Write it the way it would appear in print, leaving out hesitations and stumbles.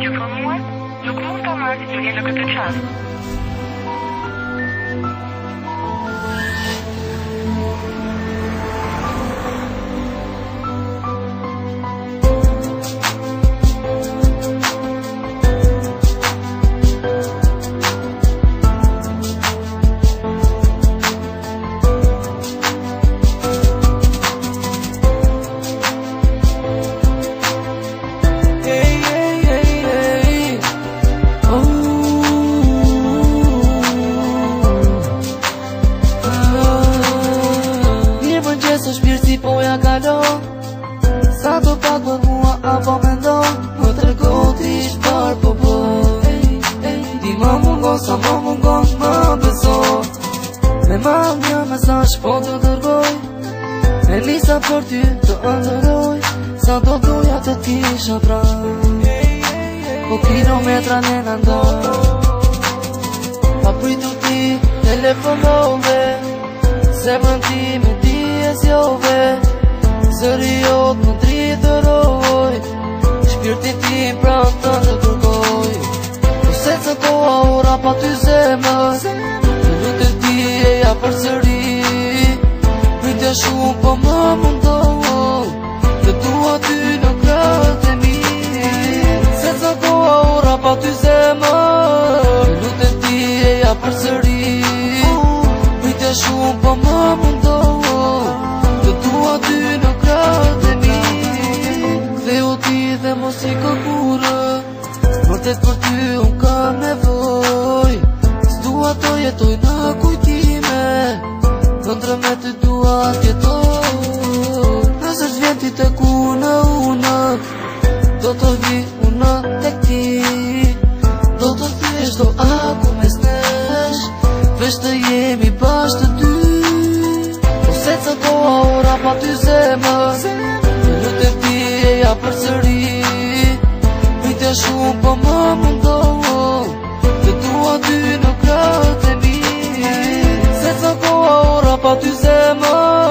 që pronuar nuk mund ta marrë zgjedhje në këtë çast. Po ja kalon sa do pak për mua apo mendon më trego t'ish par po po ti më mungon sa më mungon më beso me ma një mesazh po të dërgoj e nisa për ty të ëndëroj sa do doja të t'kisha pranë po kilometra ne na ndoj pa pritur ti telefonove zemrën ti me ti e zjove zëri jot më dritëroj shpirtin tim pranë të të kërkoj po se të koha ora pa ty zemër të lutet ti e ja për sëri pritja shumë po më mundoh të dua ty në krahët e mi se të koha ora pa ty zemër të lutet ti e ja për sëri pritja shumë po më mundoh të dua ty në krahët e mi ktheu ti dhe mos i kërkurë vërtet për ty unë kam nevoj s'dua të jetoj në kujtime këndrë me të dua t'jetoj nëse t'vjen ti të ku në unë do të vi unë tek ti do të thyesh do aku mes nesh veç të jemi bashkë të dy se të koha ora pa ty zemër të lutem ti e ja për sëri pritja shumë po më mundoh të dua ty në krahët e mi se të koha ora pa ty zemër